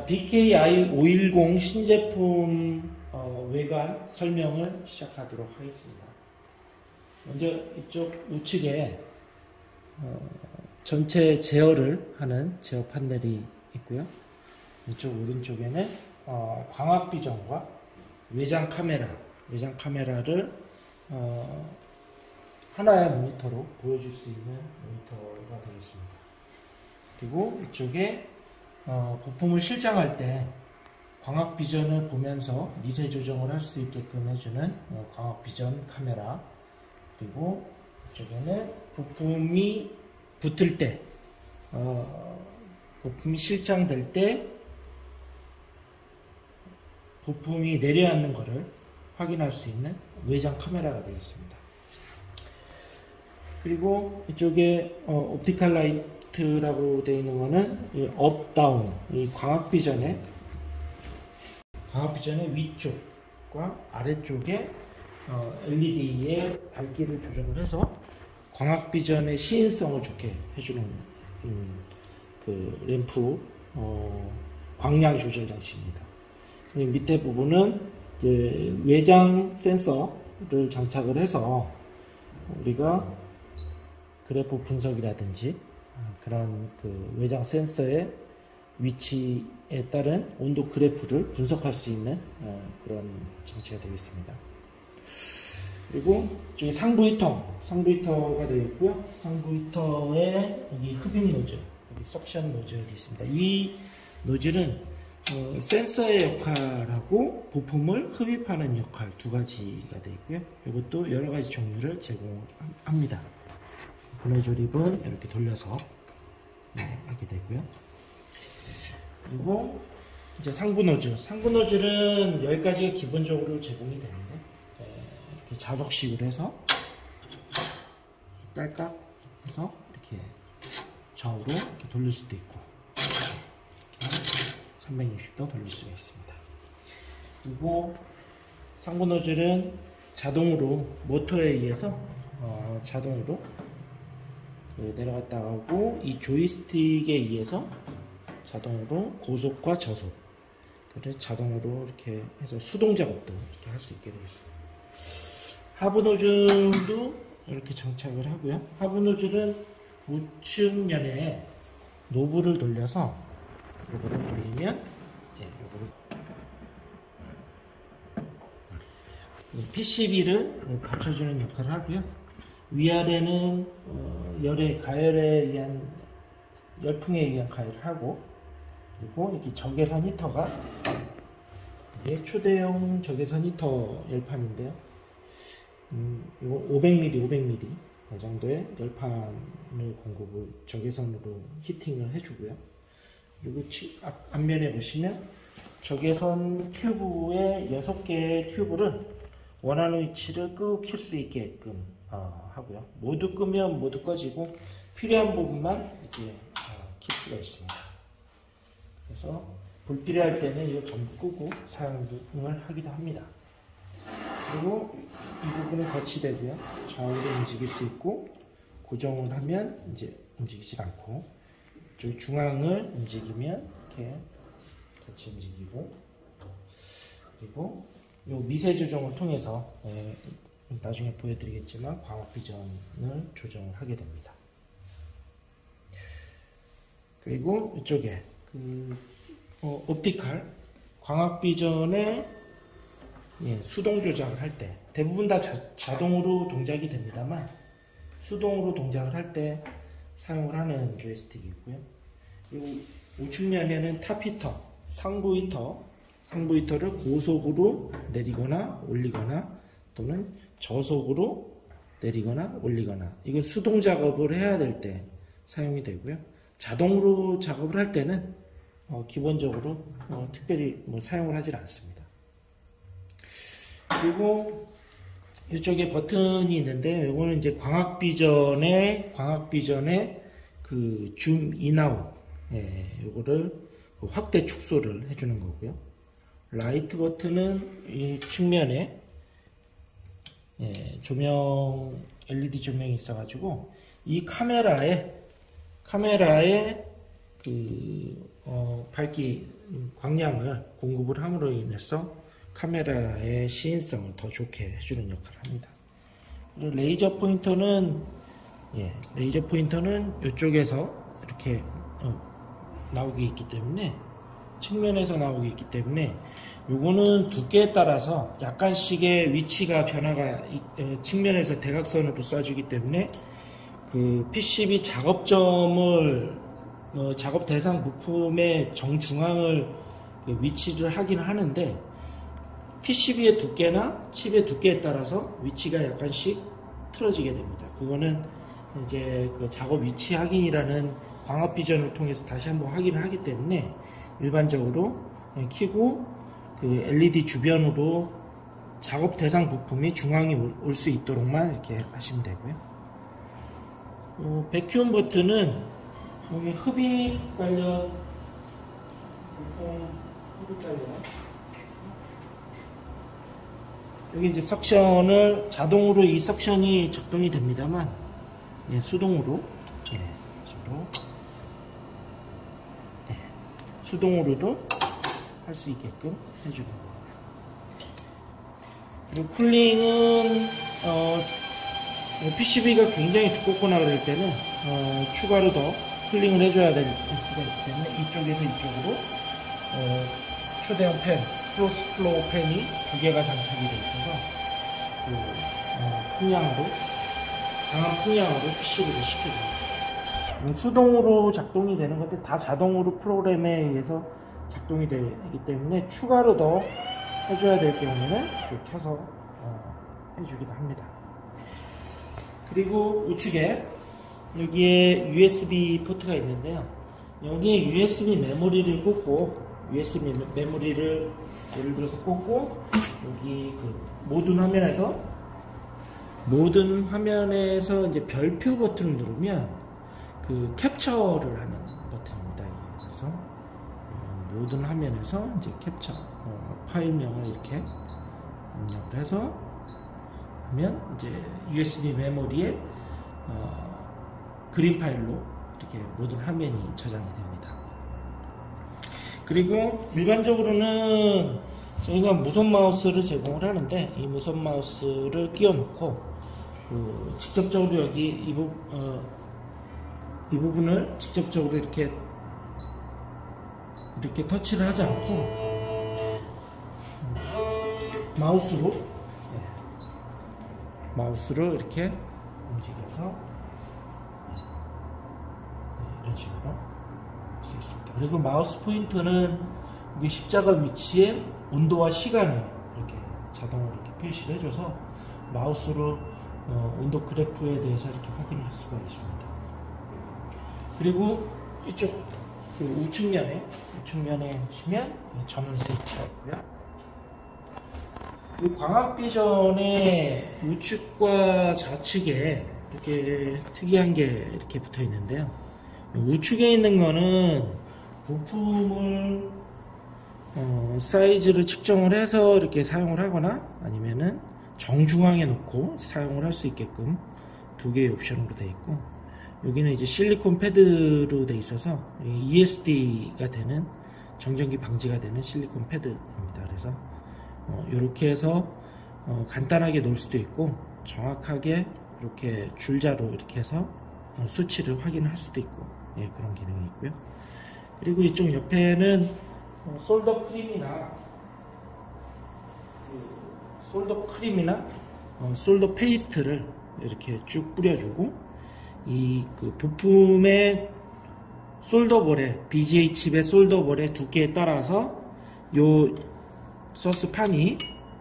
자, BKI 510 신제품 외관 설명을 시작하도록 하겠습니다. 먼저 이쪽 우측에 전체 제어를 하는 제어 판넬이 있고요. 이쪽 오른쪽에는 광학 비전과 외장 카메라를 하나의 모니터로 보여줄 수 있는 모니터가 되겠습니다. 그리고 이쪽에 부품을 실장할 때 광학 비전을 보면서 미세 조정을 할 수 있게끔 해주는 광학 비전 카메라, 그리고 이쪽에는 부품이 붙을 때 부품이 실장될 때 부품이 내려앉는 것을 확인할 수 있는 외장 카메라가 되겠습니다. 그리고 이쪽에 옵티컬 라이트라고 되어 있는 거는 업, 다운, 이 광학 비전의 위쪽과 아래쪽에 LED의 밝기를 조정을 해서 광학 비전의 시인성을 좋게 해주는 그 램프 광량 조절 장치입니다. 밑에 부분은 이제 외장 센서를 장착을 해서 우리가 그래프 분석이라든지 그런 그 외장 센서의 위치에 따른 온도 그래프를 분석할 수 있는 그런 장치가 되겠습니다. 그리고 저기 상부 히터가 되어 있고요. 상부 히터에 여기 흡입 노즐, 여기 석션 노즐이 있습니다. 이 노즐은 센서의 역할하고 부품을 흡입하는 역할 두 가지가 되어 있고요. 이것도 여러 가지 종류를 제공합니다. 분해 조립은 이렇게 돌려서 하게 되고요. 그리고 이제 상부 노즐은 10가지가 기본적으로 제공이 되는데 이렇게 자석식으로 해서 딸깍 해서 이렇게 좌우로 이렇게 돌릴 수도 있고 360도 돌릴 수가 있습니다. 그리고 상부 노즐은 자동으로 모터에 의해서 자동으로 내려갔다 하고 이 조이스틱에 의해서 자동으로 고속과 저속, 그래서 자동으로 이렇게 해서 수동 작업도 이렇게 할 수 있게 되겠습니다. 하부 노즐도 이렇게 장착을 하고요. 하부 노즐은 우측 면에 노브를 돌려서 요거를 돌리면 요거를 PCB를 받쳐주는 역할을 하고요. 위아래는 가열에 의한 열풍에 의한 가열을 하고, 그리고 이렇게 적외선 히터가 초대형 적외선 히터 열판인데요. 이거 500mm 정도의 열판을 공급을 적외선으로 히팅을 해주고요. 그리고 앞면에 보시면 적외선 튜브의 6개의 튜브를 원하는 위치를 끄고 켤 수 있게끔 하고요. 모두 끄면 모두 꺼지고 필요한 부분만 이렇게 켤 수가 있습니다. 그래서 불필요할 때는 이거 전부 끄고 사용을 하기도 합니다. 그리고 이 부분은 거치대고요. 좌우로 움직일 수 있고, 고정을 하면 이제 움직이질 않고, 저 중앙을 움직이면 이렇게 같이 움직이고, 그리고 이 미세 조정을 통해서 나중에 보여드리겠지만 광학 비전을 조정을 하게 됩니다. 그리고 이쪽에 옵티컬 광학 비전의 수동 조작을 할 때 대부분 다 자동으로 동작이 됩니다만, 수동으로 동작을 할 때 사용을 하는 조이스틱이 있고요. 그리고 우측면에는 탑 히터, 상부 히터를 고속으로 내리거나 올리거나 또는 저속으로 내리거나 올리거나, 이거 수동 작업을 해야 될 때 사용이 되고요. 자동으로 작업을 할 때는 기본적으로 특별히 사용을 하지 않습니다. 그리고 이쪽에 버튼이 있는데, 이거는 이제 광학 비전의 그 줌 인아웃, 요거를 확대 축소를 해주는 거고요. 라이트 버튼은 이 측면에 조명, LED 조명이 있어가지고 이 카메라에 밝기 광량을 공급을 함으로 인해서 카메라의 시인성을 더 좋게 해주는 역할을 합니다. 그리고 레이저 포인터는 이쪽에서 이렇게 나오게 있기 때문에, 측면에서 나오게 있기 때문에 요거는 두께에 따라서 약간씩의 위치가 변화가 측면에서 대각선으로 쏴주기 때문에 그 PCB 작업점을 작업 대상 부품의 정중앙을 위치를 하긴 하는데, PCB의 두께나 칩의 두께에 따라서 위치가 약간씩 틀어지게 됩니다. 그거는 이제 그 작업 위치 확인이라는 광학 비전을 통해서 다시 한번 확인을 하기 때문에, 일반적으로 켜고 그 LED 주변으로 작업 대상 부품이 중앙에 올 수 있도록만 이렇게 하시면 되고요. 배큐um 버튼은 여기 흡입 관련 여기 이제 석션을 자동으로 이 석션이 작동이 됩니다만, 수동으로 수동으로도 할 수 있게끔 해주는 겁니다. 그리고 쿨링은 PCB가 굉장히 두껍거나 그럴 때는 추가로 더 쿨링을 해줘야 될 수가 있기 때문에 이쪽에서 이쪽으로 초대형 팬, 크로스 플로우 팬이 2개가 장착이 되어 있어서 강한 풍량으로 PCB를 시켜줍니다. 수동으로 작동이 되는 건데 다 자동으로 프로그램에 의해서 작동이 되기 때문에 추가로 더 해줘야 될 경우는 이렇게 켜서 해주기도 합니다. 그리고 우측에 여기에 USB 포트가 있는데요. 여기에 USB 메모리를 꽂고, USB 메모리를 예를 들어서 꽂고, 여기 그 모든 화면에서 이제 별표 버튼을 누르면 그 캡처를 하는 버튼입니다. 그래서 모든 화면에서 이제 캡처 파일명을 이렇게 입력을 해서 하면 이제 USB 메모리에 그림 파일로 이렇게 모든 화면이 저장이 됩니다. 그리고 일반적으로는 저희가 무선 마우스를 제공을 하는데, 이 무선 마우스를 끼워 놓고 직접적으로 여기 이 부분을 직접적으로 이렇게 터치를 하지 않고 마우스로 이렇게 움직여서 이런 식으로 할 수 있습니다. 그리고 마우스 포인터는 십자가 위치에 온도와 시간을 이렇게 자동으로 이렇게 표시를 해줘서 마우스로 온도 그래프에 대해서 이렇게 확인할 수가 있습니다. 그리고 이쪽 우측면에 보시면 전원 스위치가 있고요. 이 광학 비전의 우측과 좌측에 이렇게 특이한 게 이렇게 붙어 있는데요. 우측에 있는 거는 부품을 사이즈를 측정을 해서 이렇게 사용을 하거나 아니면은 정중앙에 놓고 사용을 할 수 있게끔 2개의 옵션으로 되어 있고, 여기는 이제 실리콘 패드로 되어 있어서 ESD가 되는, 정전기 방지가 되는 실리콘 패드입니다. 그래서 이렇게 해서 간단하게 놓을 수도 있고, 정확하게 이렇게 줄자로 이렇게 해서 수치를 확인할 수도 있고, 그런 기능이 있고요. 그리고 이쪽 옆에는 솔더 크림이나 솔더 페이스트를 이렇게 쭉 뿌려주고, 이 그 부품의 솔더볼에, BGA 칩의 솔더볼의 두께에 따라서 요 서스판이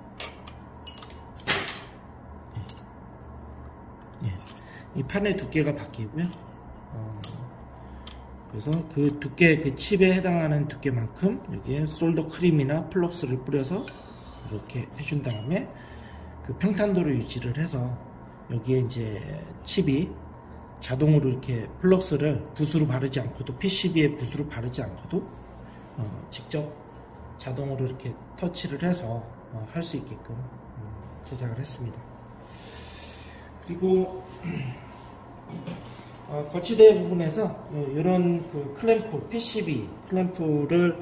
이 판의 두께가 바뀌고요. 그래서 그 두께, 그 칩에 해당하는 두께만큼 여기에 솔더 크림이나 플럭스를 뿌려서 이렇게 해준 다음에 그 평탄도를 유지를 해서 여기에 이제 칩이 자동으로 이렇게 플럭스를 붓으로 바르지 않고도, PCB에 붓으로 바르지 않고도 직접 자동으로 이렇게 터치를 해서 할 수 있게끔 제작을 했습니다. 그리고 거치대 부분에서 이런 그 클램프, PCB 클램프를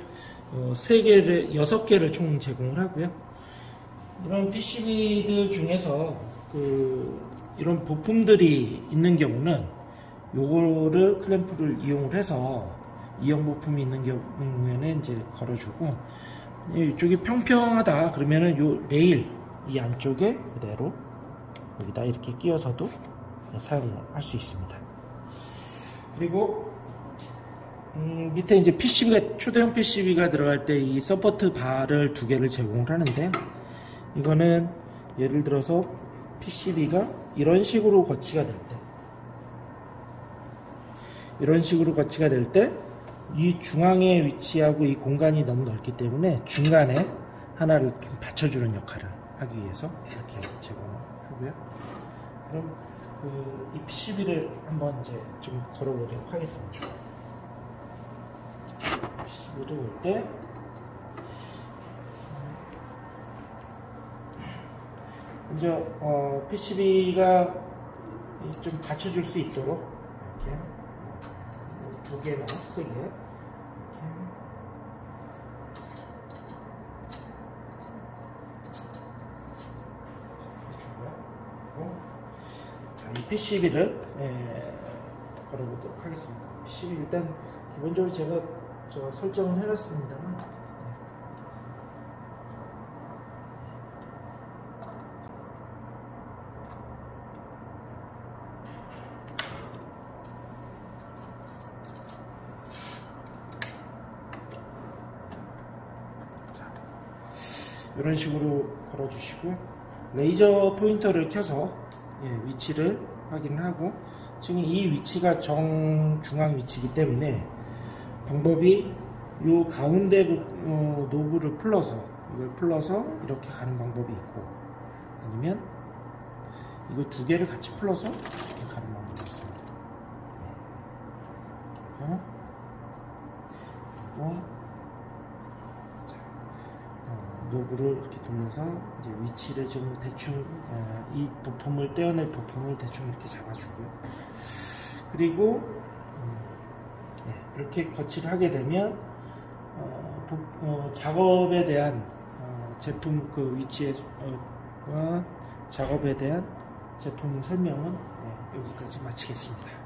6개를 총 제공을 하고요. 이런 PCB들 중에서 이런 부품들이 있는 경우는 요거를 클램프를 이용을 해서 이형 부품이 있는 경우에는 이제 걸어주고, 이쪽이 평평하다 그러면은 요 레일 이 안쪽에 그대로 여기다 이렇게 끼워서도 사용할 수 있습니다. 그리고 밑에 이제 PCB가, 초대형 PCB가 들어갈 때 이 서포트 바를 2개를 제공을 하는데, 이거는 예를 들어서 PCB가 이런 식으로 거치가 될 때 이 중앙에 위치하고 이 공간이 너무 넓기 때문에 중간에 하나를 좀 받쳐주는 역할을 하기 위해서 이렇게 제공하고요. 그럼 이 PCB를 한번 이제 좀 걸어보도록 하겠습니다. PCB를 올 때 먼저 PCB가 좀 받쳐줄 수 있도록 이렇게 2개나 3개 이렇게 해주고요. 자, 이 PCB를 걸어보도록 하겠습니다. PCB 일단 기본적으로 제가 설정을 해놨습니다만, 이런 식으로 걸어주시고요. 레이저 포인터를 켜서 위치를 확인하고, 지금 이 위치가 정중앙 위치이기 때문에 방법이 요 가운데 노브를 풀러서, 이걸 풀러서 이렇게 가는 방법이 있고, 아니면 이거 2개를 같이 풀러서 이렇게 가는 방법이 있습니다. 그리고 노브를 이렇게 돌려서 이제 위치를 좀 대충 이 부품을 떼어낼 부품을 대충 이렇게 잡아주고요. 그리고 이렇게 거치를 하게 되면 작업에 대한 제품 그 위치의 작업에 대한 제품 설명은 여기까지 마치겠습니다.